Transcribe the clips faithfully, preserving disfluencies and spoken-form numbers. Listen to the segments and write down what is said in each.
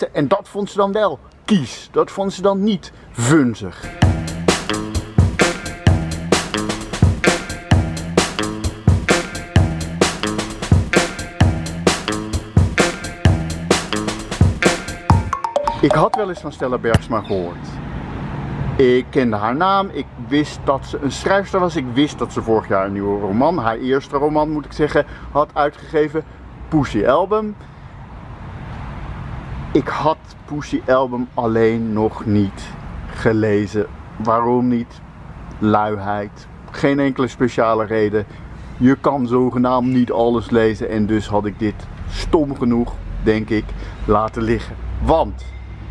En dat vond ze dan wel kies. Dat vond ze dan niet vunzig. Ik had wel eens van Stella Bergsma gehoord. Ik kende haar naam, ik wist dat ze een schrijfster was, ik wist dat ze vorig jaar een nieuwe roman, haar eerste roman moet ik zeggen, had uitgegeven, Poesie Album. Ik had Poesie Album alleen nog niet gelezen. Waarom niet? Luiheid. Geen enkele speciale reden. Je kan zogenaamd niet alles lezen en dus had ik dit stom genoeg, denk ik, laten liggen. Want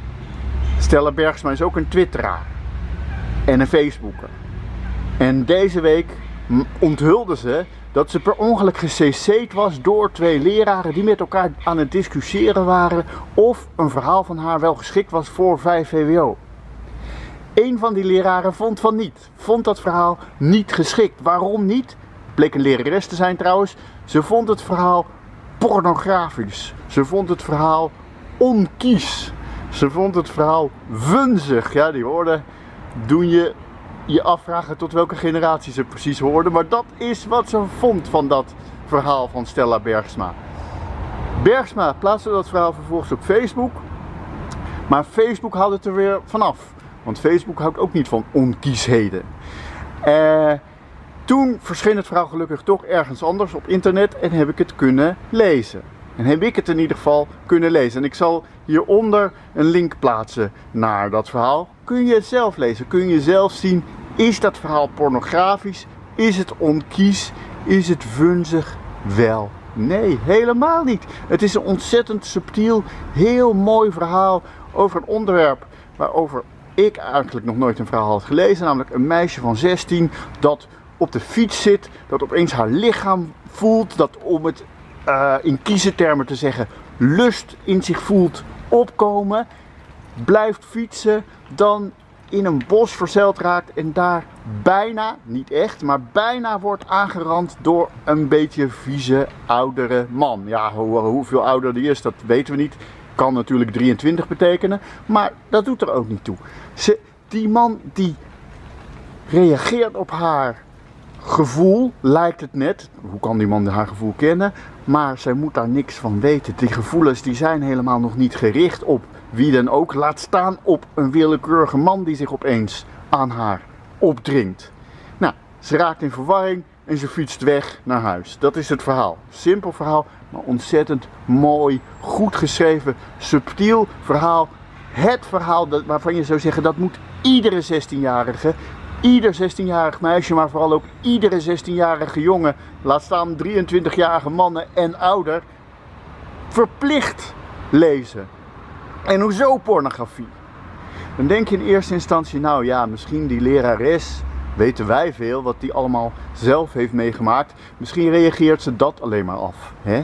Stella Bergsma is ook een twitteraar en een facebooker. En deze week onthulde ze dat ze per ongeluk gecc'd was door twee leraren die met elkaar aan het discussiëren waren of een verhaal van haar wel geschikt was voor vijf V W O. Eén van die leraren vond van niet, vond dat verhaal niet geschikt. Waarom niet? Bleek een lerares te zijn trouwens. Ze vond het verhaal pornografisch. Ze vond het verhaal onkies. Ze vond het verhaal vunzig. Ja, die woorden doen je je afvragen tot welke generatie ze precies hoorden. Maar dat is wat ze vond van dat verhaal van Stella Bergsma. Bergsma plaatste dat verhaal vervolgens op Facebook. Maar Facebook haalde het er weer vanaf. Want Facebook houdt ook niet van onkiesheden. Uh, toen verscheen het verhaal gelukkig toch ergens anders op internet en heb ik het kunnen lezen. En heb ik het in ieder geval kunnen lezen. En ik zal hieronder een link plaatsen naar dat verhaal. Kun je het zelf lezen? Kun je zelf zien, is dat verhaal pornografisch? Is het onkies? Is het vunzig? Wel, nee, helemaal niet. Het is een ontzettend subtiel, heel mooi verhaal over een onderwerp waarover ik eigenlijk nog nooit een verhaal had gelezen. Namelijk een meisje van zestien dat op de fiets zit, dat opeens haar lichaam voelt, dat om het uh, in kiezentermen te zeggen, lust in zich voelt opkomen, blijft fietsen, dan in een bos verzeild raakt en daar bijna, niet echt, maar bijna wordt aangerand door een beetje vieze oudere man. Ja, hoe, hoeveel ouder die is, dat weten we niet. Kan natuurlijk drieëntwintig betekenen, maar dat doet er ook niet toe. Ze, die man die reageert op haar gevoel, lijkt het net. Hoe kan die man haar gevoel kennen? Maar zij moet daar niks van weten. Die gevoelens die zijn helemaal nog niet gericht op wie dan ook. Laat staan op een willekeurige man die zich opeens aan haar opdringt. Nou, ze raakt in verwarring en ze fietst weg naar huis. Dat is het verhaal. Simpel verhaal, maar ontzettend mooi, goed geschreven, subtiel verhaal. Het verhaal dat, waarvan je zou zeggen dat moet iedere zestienjarige, ieder zestienjarig meisje, maar vooral ook iedere zestienjarige jongen, laat staan drieëntwintigjarige mannen en ouder, verplicht lezen. En hoezo pornografie? Dan denk je in eerste instantie, nou ja, misschien die lerares, weten wij veel, wat die allemaal zelf heeft meegemaakt. Misschien reageert ze dat alleen maar af, hè?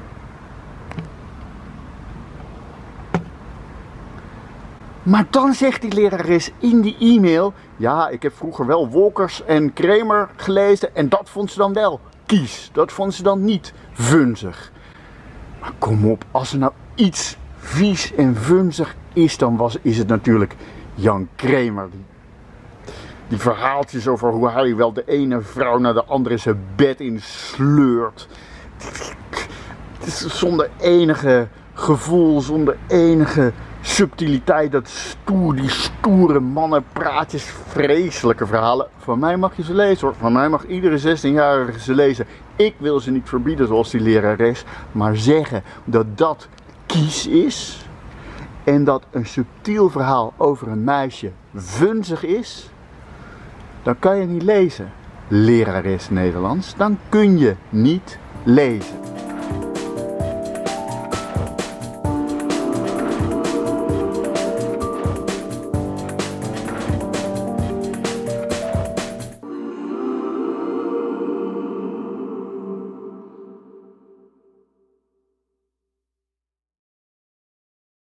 Maar dan zegt die lerares in die e-mail, ja, ik heb vroeger wel Wolkers en Kramer gelezen en dat vond ze dan wel kies. Dat vond ze dan niet vunzig. Maar kom op, als er nou iets vies en vunzig is, dan was, is het natuurlijk Jan Kramer. Die, die verhaaltjes over hoe hij wel de ene vrouw naar de andere zijn bed in sleurt. Het is zonder enige gevoel, zonder enige subtiliteit, dat stoer, die stoere mannenpraatjes, vreselijke verhalen. Van mij mag je ze lezen hoor, van mij mag iedere zestienjarige ze lezen. Ik wil ze niet verbieden zoals die lerares, maar zeggen dat dat kies is en dat een subtiel verhaal over een meisje vunzig is, dan kan je niet lezen, lerares Nederlands. Dan kun je niet lezen.